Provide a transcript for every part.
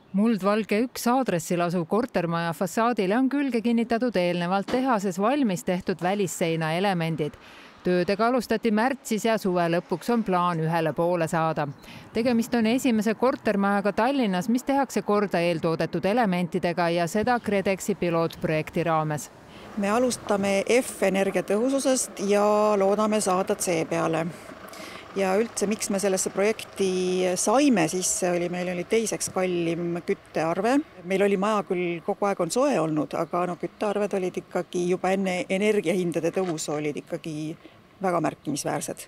Muldvalge 1 aadressil asuv kortermaja fassaadile on külge kinnitatud eelnevalt tehases valmis tehtud välisseina elemendid. Töödega alustati märtsis ja suve lõpuks on plaan ühele poole saada. Tegemist on esimese kortermajaga Tallinnas, mis tehakse korda eeltoodetud elementidega ja seda KredExi pilootprojekti raames. Me alustame F-energia tõhususest ja loodame saada C peale. Ja üldse, miks me sellesse projekti saime sisse, meil oli teiseks kallim küttearve. Meil oli maja küll kogu aeg on soe olnud, aga küttearved olid ikkagi juba enne energiahindade tõusu olid ikkagi väga märkimisväärsed.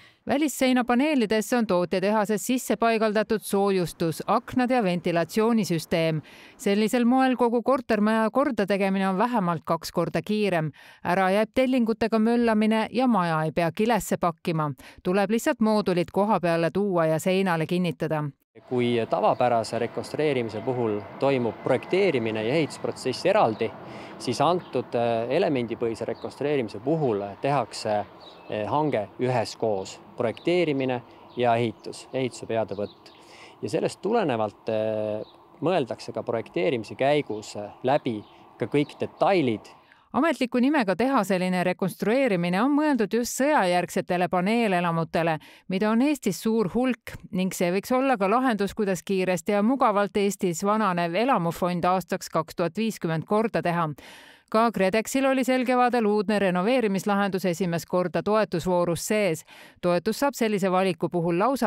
Välisseinapaneelidesse on tootjatehases sisse paigaldatud soojustus, aknad ja ventilatsioonisüsteem. Sellisel moel kogu kortermaja korda tegemine on vähemalt 2 korda kiirem. Ära jääb tellingutega möllamine ja maja ei pea kilesse pakkima. Tuleb lihtsalt moodulid koha peale tuua ja seinale kinnitada. Kui tavapärase rekonstrueerimise puhul toimub projekteerimine ja ehitusprotsess eraldi, siis antud elemendipõhise rekonstrueerimise puhul tehakse hange üheskoos, projekteerimine ja ehituse peatevõtt. Ja sellest tulenevalt mõeldakse ka projekteerimise käigus läbi ka kõik detailid. Ametliku nimega tehaseline rekonstrueerimine on mõeldud just sõjajärgsetele paneelelamutele, mida on Eestis suur hulk ning see võiks olla ka lahendus, kuidas kiiresti ja mugavalt Eestis vananev elamufond aastaks 2050 korda teha. Ka KredExil oli sel kevadel uudne renoveerimislahendus esimest korda toetusvoorus sees. Toetus saab sellise valiku puhul lausa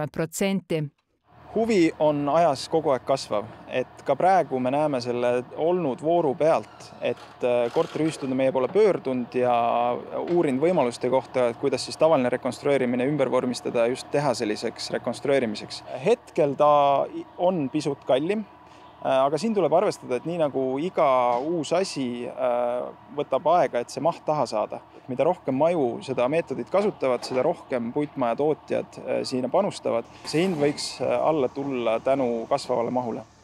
50%. Huvi on ajas kogu aeg kasvav, et ka praegu me näeme selle olnud vooru pealt, et korteriühistud on meie poole pöördunud ja uurinud võimaluste kohta, et kuidas siis tavaline rekonstrueerimine ümber vormistada just tehaseliseks rekonstrueerimiseks. Hetkel ta on pisut kallim, aga siin tuleb arvestada, et nii nagu iga uus asi võtab aega, et see maht taha saada. Mida rohkem maju seda meetodit kasutavad, seda rohkem puitmaja tootjad sinna panustavad. See hind võiks alla tulla tänu kasvavale mahule.